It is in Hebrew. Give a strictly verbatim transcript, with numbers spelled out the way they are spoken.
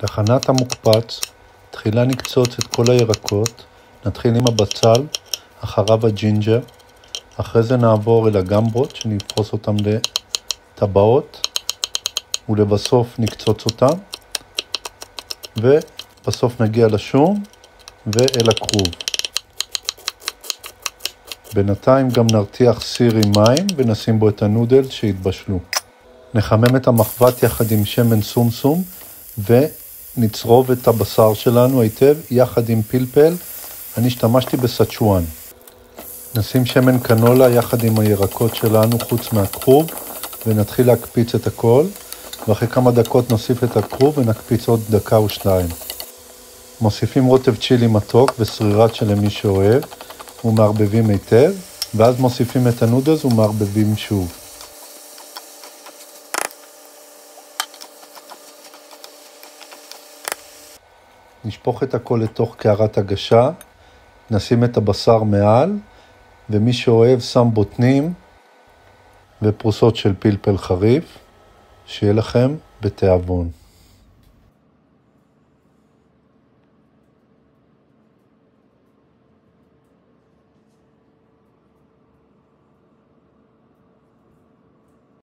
להכנת המוקפץ, תחילה נקצוץ את כל הירקות, נתחיל עם הבצל, אחריו הג'ינג'ר, אחרי זה נעבור אל הגמבות שנפרוס אותם לטבעות, ולבסוף נקצוץ אותם, ובסוף נגיע לשום ואל הכרוב. בינתיים גם נרתיח סיר עם מים ונשים בו את הנודל שהתבשלו. נחמם את המחבת יחד עם שמן סומסום ונצרוב את הבשר שלנו היטב יחד עם פלפל. אני השתמשתי בסצ'ואן. נשים שמן קנולה יחד עם הירקות שלנו חוץ מהכרוב ונתחיל להקפיץ את הכל, ואחרי כמה דקות נוסיף את הכרוב ונקפיץ עוד דקה או שתיים. מוסיפים רוטב צ'ילי מתוק וסרירת למי שאוהב ומערבבים היטב, ואז מוסיפים את הנודלס ומערבבים שוב. נשפוך את הכל לתוך קערת הגשה, נשים את הבשר מעל, ומי שאוהב שם בוטנים ופרוסות של פלפל חריף. שיהיה לכם בתיאבון.